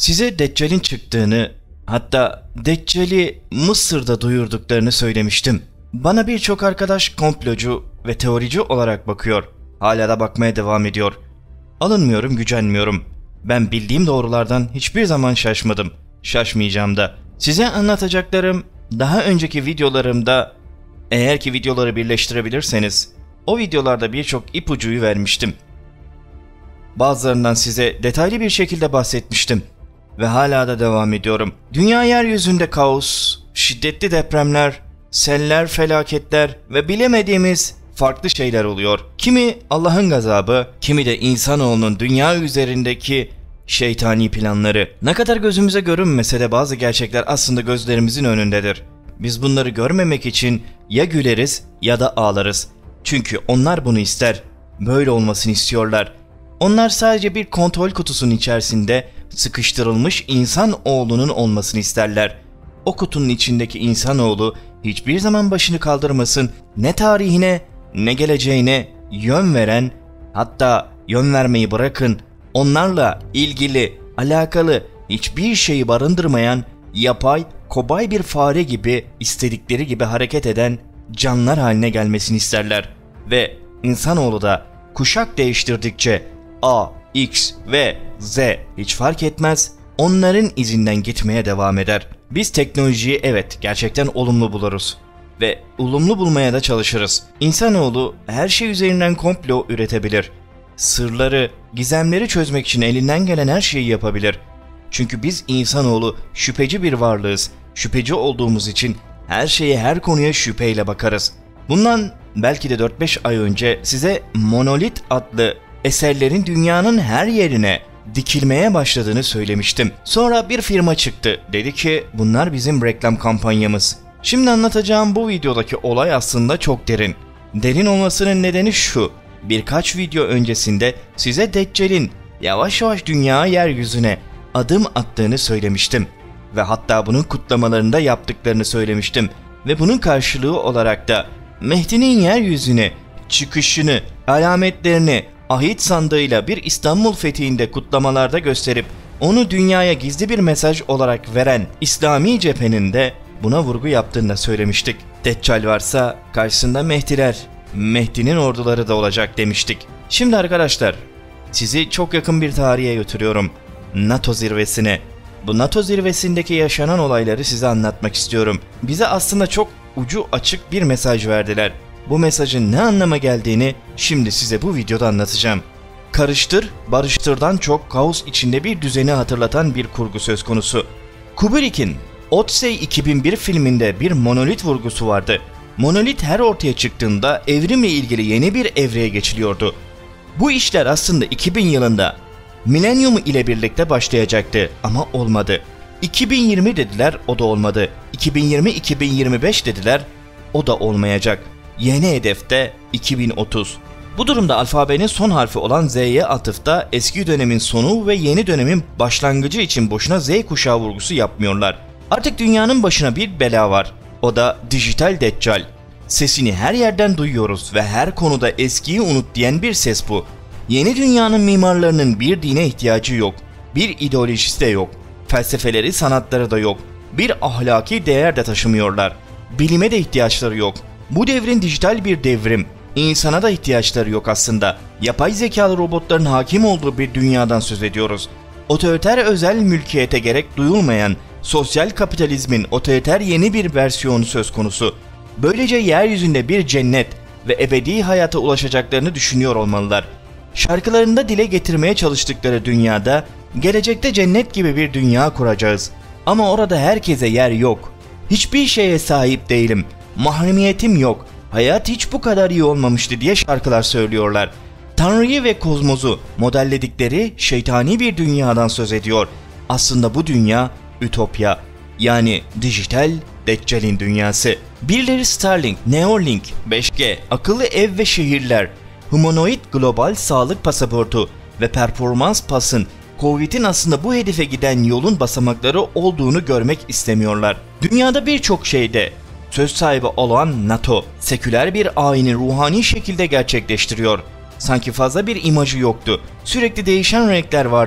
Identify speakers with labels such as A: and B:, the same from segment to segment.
A: Size Deccal'in çıktığını, hatta Deccal'i Mısır'da duyurduklarını söylemiştim. Bana birçok arkadaş komplocu ve teorici olarak bakıyor. Hala da bakmaya devam ediyor. Alınmıyorum, gücenmiyorum. Ben bildiğim doğrulardan hiçbir zaman şaşmadım. Şaşmayacağım da. Size anlatacaklarım daha önceki videolarımda, eğer ki videoları birleştirebilirseniz, o videolarda birçok ipucuyu vermiştim. Bazılarından size detaylı bir şekilde bahsetmiştim. Ve hala da devam ediyorum. Dünya yeryüzünde kaos, şiddetli depremler, seller, felaketler ve bilemediğimiz farklı şeyler oluyor. Kimi Allah'ın gazabı, kimi de insanoğlunun dünya üzerindeki şeytani planları. Ne kadar gözümüze görünmese de bazı gerçekler aslında gözlerimizin önündedir. Biz bunları görmemek için ya güleriz ya da ağlarız. Çünkü onlar bunu ister. Böyle olmasını istiyorlar. Onlar sadece bir kontrol kutusunun içerisinde sıkıştırılmış insanoğlunun olmasını isterler. O kutunun içindeki insanoğlu hiçbir zaman başını kaldırmasın, ne tarihine ne geleceğine yön veren, hatta yön vermeyi bırakın, onlarla ilgili, alakalı hiçbir şeyi barındırmayan yapay, kobay bir fare gibi istedikleri gibi hareket eden canlılar haline gelmesini isterler. Ve insanoğlu da kuşak değiştirdikçe A, X ve Z hiç fark etmez, onların izinden gitmeye devam eder. Biz teknolojiyi evet gerçekten olumlu buluruz ve olumlu bulmaya da çalışırız. İnsanoğlu her şey üzerinden komplo üretebilir. Sırları, gizemleri çözmek için elinden gelen her şeyi yapabilir. Çünkü biz insanoğlu şüpheci bir varlığız. Şüpheci olduğumuz için her şeye, her konuya şüpheyle bakarız. Bundan belki de 4-5 ay önce size Monolit adlı eserlerin dünyanın her yerine dikilmeye başladığını söylemiştim. Sonra bir firma çıktı. Dedi ki bunlar bizim reklam kampanyamız. Şimdi anlatacağım bu videodaki olay aslında çok derin. Derin olmasının nedeni şu. Birkaç video öncesinde size Deccal'in yavaş yavaş dünya yeryüzüne adım attığını söylemiştim. Ve hatta bunun kutlamalarında yaptıklarını söylemiştim. Ve bunun karşılığı olarak da Mehdi'nin yeryüzüne çıkışını, alametlerini ahit sandığıyla bir İstanbul fethinde kutlamalarda gösterip onu dünyaya gizli bir mesaj olarak veren İslami cephenin de buna vurgu yaptığını da söylemiştik. Deccal varsa karşısında Mehdiler, Mehdi'nin orduları da olacak demiştik. Şimdi arkadaşlar sizi çok yakın bir tarihe götürüyorum. NATO zirvesine. Bu NATO zirvesindeki yaşanan olayları size anlatmak istiyorum. Bize aslında çok ucu açık bir mesaj verdiler. Bu mesajın ne anlama geldiğini şimdi size bu videoda anlatacağım. Karıştır, barıştırdan çok kaos içinde bir düzeni hatırlatan bir kurgu söz konusu. Kubrick'in Odyssey 2001 filminde bir monolit vurgusu vardı. Monolit her ortaya çıktığında evrimle ilgili yeni bir evreye geçiliyordu. Bu işler aslında 2000 yılında Millennium ile birlikte başlayacaktı ama olmadı. 2020 dediler, o da olmadı. 2020-2025 dediler, o da olmayacak. Yeni hedefte 2030. Bu durumda alfabenin son harfi olan Z'ye atıfta eski dönemin sonu ve yeni dönemin başlangıcı için boşuna Z kuşağı vurgusu yapmıyorlar. Artık dünyanın başına bir bela var. O da dijital deccal. Sesini her yerden duyuyoruz ve her konuda eskiyi unut diyen bir ses bu. Yeni dünyanın mimarlarının bir dine ihtiyacı yok. Bir ideolojisi de yok. Felsefeleri, sanatları da yok. Bir ahlaki değer de taşımıyorlar. Bilime de ihtiyaçları yok. Bu devrin dijital bir devrim. İnsana da ihtiyaçları yok aslında. Yapay zekalı robotların hakim olduğu bir dünyadan söz ediyoruz. Otoriter özel mülkiyete gerek duyulmayan sosyal kapitalizmin otoriter yeni bir versiyonu söz konusu. Böylece yeryüzünde bir cennet ve ebedi hayata ulaşacaklarını düşünüyor olmalılar. Şarkılarında dile getirmeye çalıştıkları dünyada gelecekte cennet gibi bir dünya kuracağız. Ama orada herkese yer yok. Hiçbir şeye sahip değilim. Mahremiyetim yok. Hayat hiç bu kadar iyi olmamıştı diye şarkılar söylüyorlar. Tanrı'yı ve kozmosu modelledikleri şeytani bir dünyadan söz ediyor. Aslında bu dünya ütopya. Yani dijital Deccal'in dünyası. Birileri Starlink, Neuralink, 5G, akıllı ev ve şehirler, humanoid global sağlık pasaportu ve performans pasın Covid'in aslında bu hedefe giden yolun basamakları olduğunu görmek istemiyorlar. Dünyada birçok şeyde söz sahibi olan NATO, seküler bir ayini ruhani şekilde gerçekleştiriyor. Sanki fazla bir imajı yoktu. Sürekli değişen renkler vardı.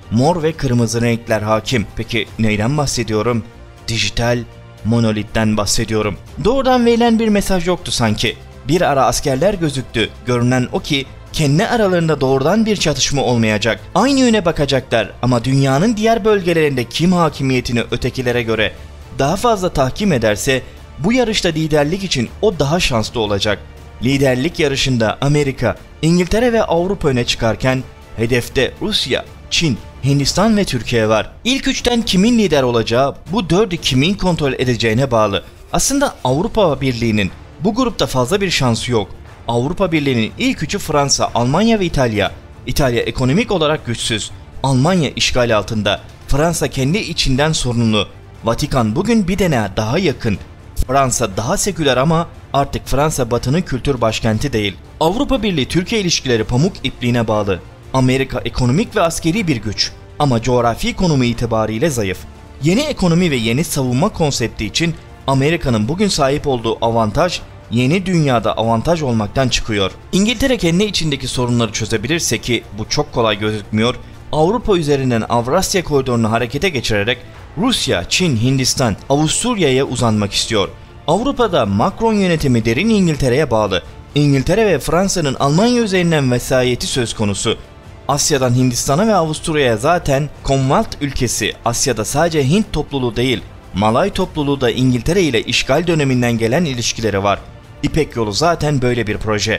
A: Mor ve kırmızı renkler hakim. Peki neyden bahsediyorum? Dijital monolitten bahsediyorum. Doğrudan verilen bir mesaj yoktu sanki. Bir ara askerler gözüktü. Görünen o ki kendi aralarında doğrudan bir çatışma olmayacak. Aynı yöne bakacaklar ama dünyanın diğer bölgelerinde kim hakimiyetini ötekilere göre daha fazla tahkim ederse bu yarışta liderlik için o daha şanslı olacak. Liderlik yarışında Amerika, İngiltere ve Avrupa öne çıkarken hedefte Rusya, Çin, Hindistan ve Türkiye var. İlk üçten kimin lider olacağı bu dördü kimin kontrol edeceğine bağlı. Aslında Avrupa Birliği'nin bu grupta fazla bir şansı yok. Avrupa Birliği'nin ilk üçü Fransa, Almanya ve İtalya. İtalya ekonomik olarak güçsüz. Almanya işgal altında. Fransa kendi içinden sorunlu. Vatikan bugün bir dene daha yakın. Fransa daha seküler ama artık Fransa Batı'nın kültür başkenti değil. Avrupa Birliği Türkiye ilişkileri pamuk ipliğine bağlı. Amerika ekonomik ve askeri bir güç ama coğrafi konumu itibariyle zayıf. Yeni ekonomi ve yeni savunma konsepti için Amerika'nın bugün sahip olduğu avantaj yeni dünyada avantaj olmaktan çıkıyor. İngiltere kendi içindeki sorunları çözebilirse ki bu çok kolay gözükmüyor, Avrupa üzerinden Avrasya koridorunu harekete geçirerek Rusya, Çin, Hindistan, Avusturya'ya uzanmak istiyor. Avrupa'da Macron yönetimi derin İngiltere'ye bağlı. İngiltere ve Fransa'nın Almanya üzerinden vesayeti söz konusu. Asya'dan Hindistan'a ve Avusturya'ya zaten Commonwealth ülkesi. Asya'da sadece Hint topluluğu değil, Malay topluluğu da İngiltere ile işgal döneminden gelen ilişkileri var. İpek Yolu zaten böyle bir proje.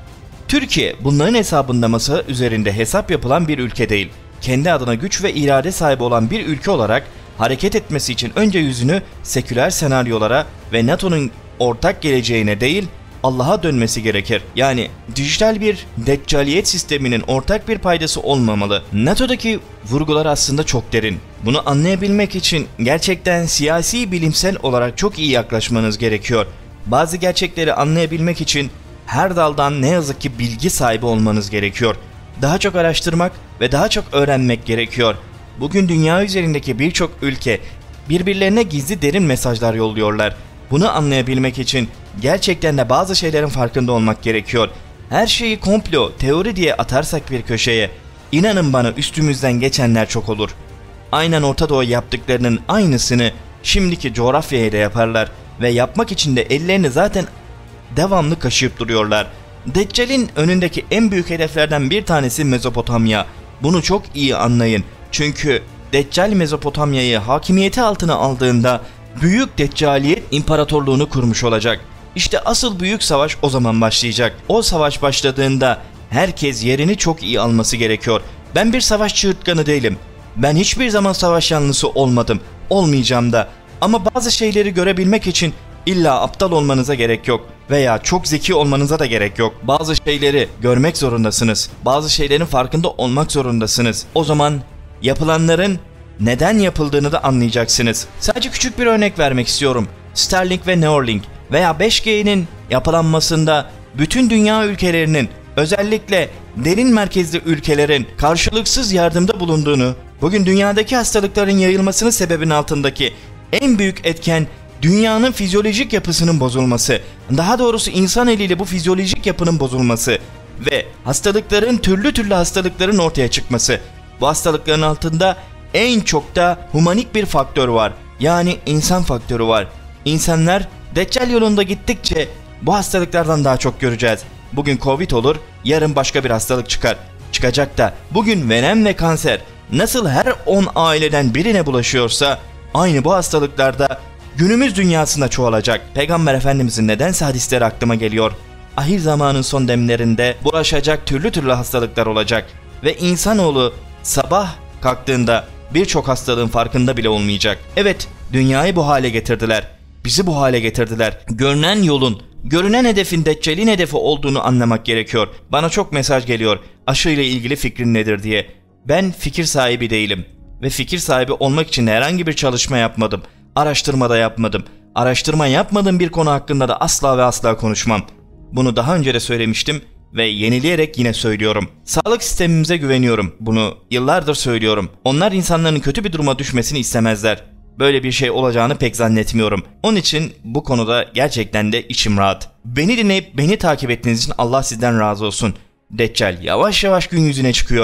A: Türkiye bunların hesabında masa üzerinde hesap yapılan bir ülke değil. Kendi adına güç ve irade sahibi olan bir ülke olarak hareket etmesi için önce yüzünü seküler senaryolara ve NATO'nun ortak geleceğine değil Allah'a dönmesi gerekir. Yani dijital bir deccaliyet sisteminin ortak bir paydası olmamalı. NATO'daki vurgular aslında çok derin. Bunu anlayabilmek için gerçekten siyasi bilimsel olarak çok iyi yaklaşmanız gerekiyor. Bazı gerçekleri anlayabilmek için her daldan ne yazık ki bilgi sahibi olmanız gerekiyor. Daha çok araştırmak ve daha çok öğrenmek gerekiyor. Bugün dünya üzerindeki birçok ülke birbirlerine gizli derin mesajlar yolluyorlar. Bunu anlayabilmek için gerçekten de bazı şeylerin farkında olmak gerekiyor. Her şeyi komplo, teori diye atarsak bir köşeye, inanın bana üstümüzden geçenler çok olur. Aynen Orta Doğu yaptıklarının aynısını şimdiki coğrafyaya da yaparlar ve yapmak için de ellerini zaten devamlı kaşıyıp duruyorlar. Deccal'in önündeki en büyük hedeflerden bir tanesi Mezopotamya. Bunu çok iyi anlayın. Çünkü Deccal Mezopotamya'yı hakimiyeti altına aldığında Büyük Deccaliyet İmparatorluğunu kurmuş olacak. İşte asıl büyük savaş o zaman başlayacak. O savaş başladığında herkes yerini çok iyi alması gerekiyor. Ben bir savaş çığırtkanı değilim. Ben hiçbir zaman savaş yanlısı olmadım. Olmayacağım da. Ama bazı şeyleri görebilmek için illa aptal olmanıza gerek yok. Veya çok zeki olmanıza da gerek yok. Bazı şeyleri görmek zorundasınız. Bazı şeylerin farkında olmak zorundasınız. O zaman yapılanların neden yapıldığını da anlayacaksınız. Sadece küçük bir örnek vermek istiyorum. Starlink ve Neuralink veya 5G'nin yapılanmasında bütün dünya ülkelerinin, özellikle derin merkezli ülkelerin karşılıksız yardımda bulunduğunu, bugün dünyadaki hastalıkların yayılmasının sebebinin altındaki en büyük etken dünyanın fizyolojik yapısının bozulması, daha doğrusu insan eliyle bu fizyolojik yapının bozulması ve hastalıkların, türlü hastalıkların ortaya çıkması. Bu hastalıkların altında en çok da humanik bir faktör var. Yani insan faktörü var. İnsanlar Deccal yolunda gittikçe bu hastalıklardan daha çok göreceğiz. Bugün Covid olur, yarın başka bir hastalık çıkar. Çıkacak da bugün verem ve kanser nasıl her 10 aileden birine bulaşıyorsa aynı bu hastalıklarda günümüz dünyasında çoğalacak. Peygamber Efendimizin nedense hadisleri aklıma geliyor. Ahir zamanın son demlerinde bulaşacak türlü hastalıklar olacak. Ve insanoğlu sabah kalktığında birçok hastalığın farkında bile olmayacak. Evet, dünyayı bu hale getirdiler. Bizi bu hale getirdiler. Görünen yolun, görünen hedefin Deccal'in hedefi olduğunu anlamak gerekiyor. Bana çok mesaj geliyor. Aşı ile ilgili fikrin nedir diye. Ben fikir sahibi değilim. Ve fikir sahibi olmak için herhangi bir çalışma yapmadım. Araştırma da yapmadım. Araştırma yapmadığım bir konu hakkında da asla ve asla konuşmam. Bunu daha önce de söylemiştim ve yenileyerek yine söylüyorum. Sağlık sistemimize güveniyorum. Bunu yıllardır söylüyorum. Onlar insanların kötü bir duruma düşmesini istemezler. Böyle bir şey olacağını pek zannetmiyorum. Onun için bu konuda gerçekten de içim rahat. Beni dinleyip beni takip ettiğiniz için Allah sizden razı olsun. Deccal yavaş yavaş gün yüzüne çıkıyor.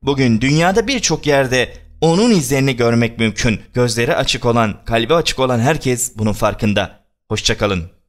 A: Bugün dünyada birçok yerde onun izlerini görmek mümkün. Gözleri açık olan, kalbi açık olan herkes bunun farkında. Hoşça kalın.